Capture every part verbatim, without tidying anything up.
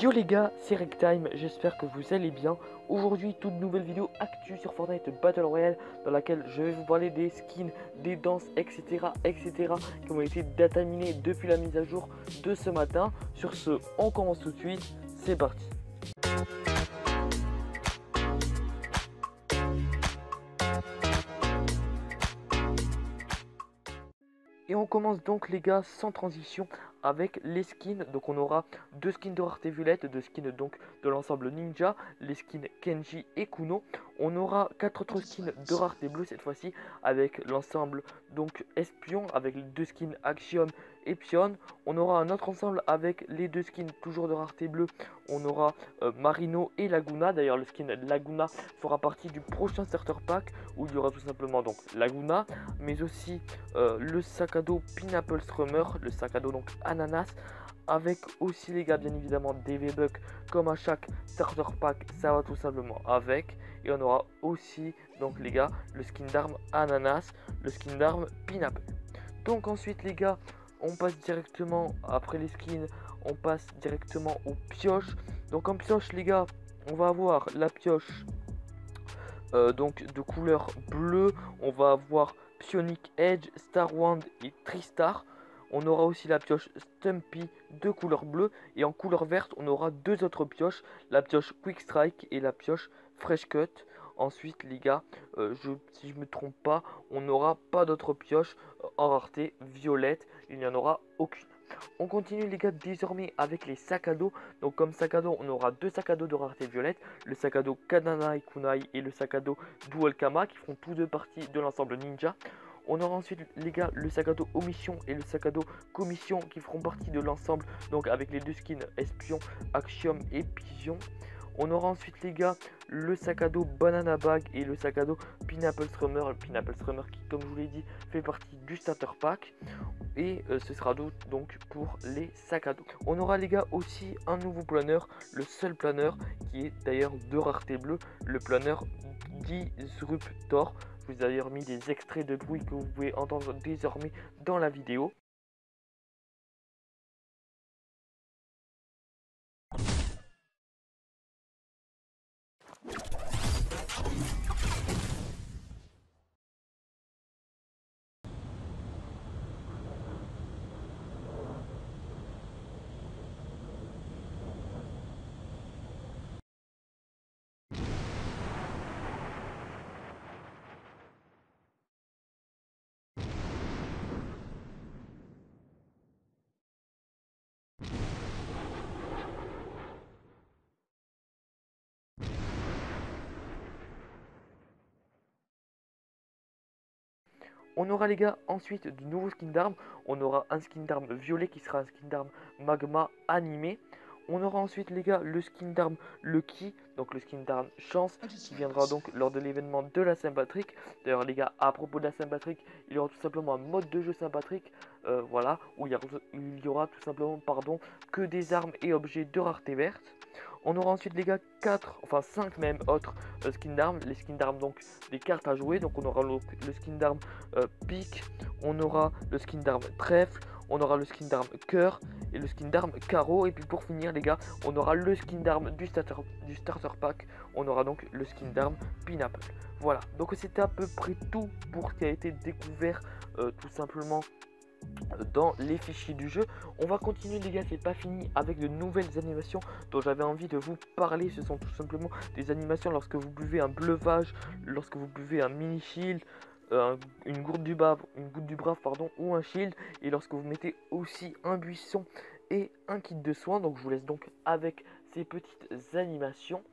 Yo les gars, c'est Rectime, j'espère que vous allez bien. Aujourd'hui, toute nouvelle vidéo actu sur Fortnite Battle Royale dans laquelle je vais vous parler des skins, des danses, et cetera et cetera qui ont été dataminés depuis la mise à jour de ce matin. Sur ce, on commence tout de suite, c'est parti. Et on commence donc les gars sans transition avec les skins. Donc on aura deux skins de rareté violette, deux skins donc de l'ensemble ninja, les skins Kenji et Kuno. On aura quatre autres skins de rareté bleue cette fois-ci avec l'ensemble donc espion avec les deux skins Axiom et Pion. On aura un autre ensemble avec les deux skins toujours de rareté bleue. On aura euh, Marino et Laguna. D'ailleurs le skin Laguna fera partie du prochain starter pack où il y aura tout simplement donc Laguna, mais aussi euh, le sac à dos Pineapple Strummer, le sac à dos donc ananas, avec aussi les gars bien évidemment des V-Bucks comme à chaque starter pack, ça va tout simplement avec. Et on aura aussi donc les gars le skin d'arme ananas, le skin d'arme Pineapple. Donc ensuite les gars, on passe directement après les skins, on passe directement aux pioches. Donc en pioche les gars, on va avoir la pioche euh, donc de couleur bleue, on va avoir Psionic Edge, Star Wand et Tristar. On aura aussi la pioche Stumpy de couleur bleue. Et en couleur verte, on aura deux autres pioches. La pioche Quick Strike et la pioche Fresh Cut. Ensuite, les gars, euh, je, si je ne me trompe pas, on n'aura pas d'autres pioches euh, en rareté violette. Il n'y en aura aucune. On continue les gars désormais avec les sacs à dos. Donc comme sac à dos, on aura deux sacs à dos de rareté violette. Le sac à dos Kananai Kunai et le sac à dos Dual Kama qui font tous deux partie de l'ensemble ninja. On aura ensuite les gars le sac à dos Omission et le sac à dos Commission qui feront partie de l'ensemble. Donc avec les deux skins Espion, Axiom et Pigeon. On aura ensuite les gars le sac à dos Banana Bag et le sac à dos Pineapple Strummer. Le Pineapple Strummer qui comme je vous l'ai dit fait partie du starter pack. Et euh, ce sera donc pour les sacs à dos. On aura les gars aussi un nouveau planeur, le seul planeur qui est d'ailleurs de rareté bleue, le planeur Disruptor. Je vous ai d'ailleurs mis des extraits de bruit que vous pouvez entendre désormais dans la vidéo. On aura les gars ensuite de nouveaux skins d'armes. On aura un skin d'armes violet qui sera un skin d'armes magma animé. On aura ensuite les gars le skin d'armes Lucky, donc le skin d'armes chance qui viendra donc lors de l'événement de la Saint-Patrick. D'ailleurs les gars, à propos de la Saint-Patrick, il y aura tout simplement un mode de jeu Saint-Patrick, euh, voilà, où il y, aura, il y aura tout simplement pardon, que des armes et objets de rareté verte. On aura ensuite les gars quatre, enfin cinq même autres euh, skins d'armes, les skins d'armes donc des cartes à jouer. Donc on aura le, le skin d'armes euh, pique, on aura le skin d'armes trèfle, on aura le skin d'armes cœur et le skin d'armes carreau. Et puis pour finir les gars, on aura le skin d'armes du starter, du starter pack, on aura donc le skin d'armes Pineapple. Voilà, donc c'était à peu près tout pour ce qui a été découvert euh, tout simplement dans les fichiers du jeu. On va continuer les gars, c'est pas fini avec de nouvelles animations dont j'avais envie de vous parler. Ce sont tout simplement des animations lorsque vous buvez un bleuvage, lorsque vous buvez un mini shield, euh, une goutte du brave, une goutte du brave pardon, ou un shield, et lorsque vous mettez aussi un buisson et un kit de soins. Donc je vous laisse donc avec ces petites animations.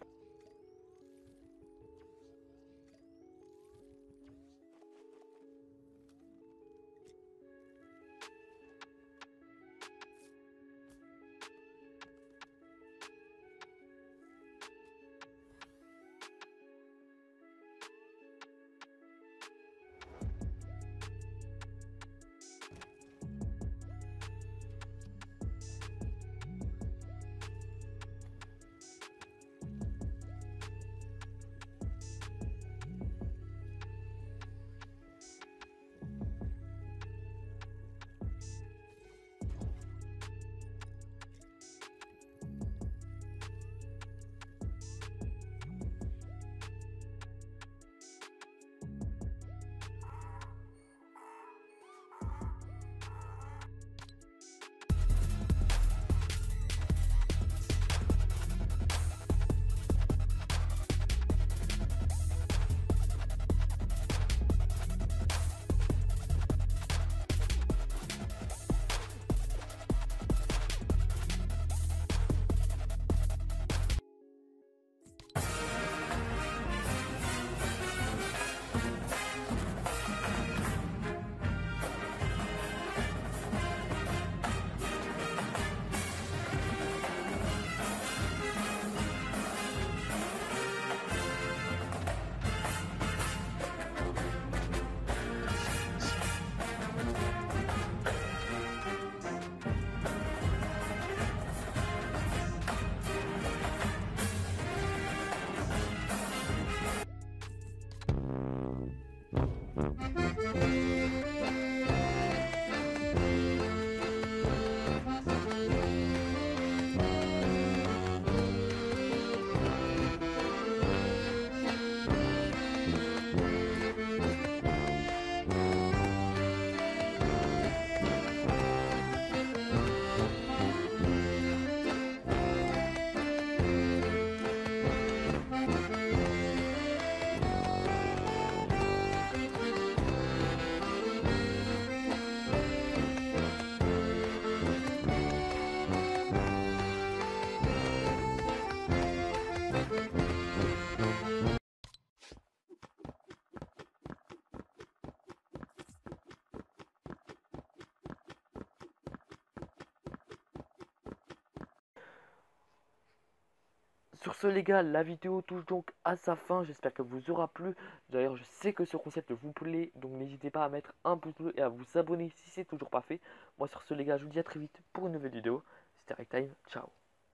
Sur ce les gars, la vidéo touche donc à sa fin, j'espère que vous aura plu. D'ailleurs je sais que ce concept vous plaît, donc n'hésitez pas à mettre un pouce bleu et à vous abonner si c'est toujours pas fait. Moi sur ce les gars, je vous dis à très vite pour une nouvelle vidéo. C'était Rectime, ciao.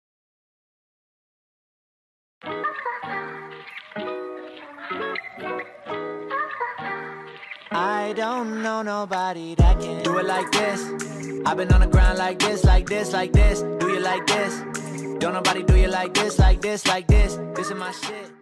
I don't know nobody that can do it like this. I've been on the ground like this, like this, like this. Do you like this? Don't nobody do you like this, like this, like this. This is my shit.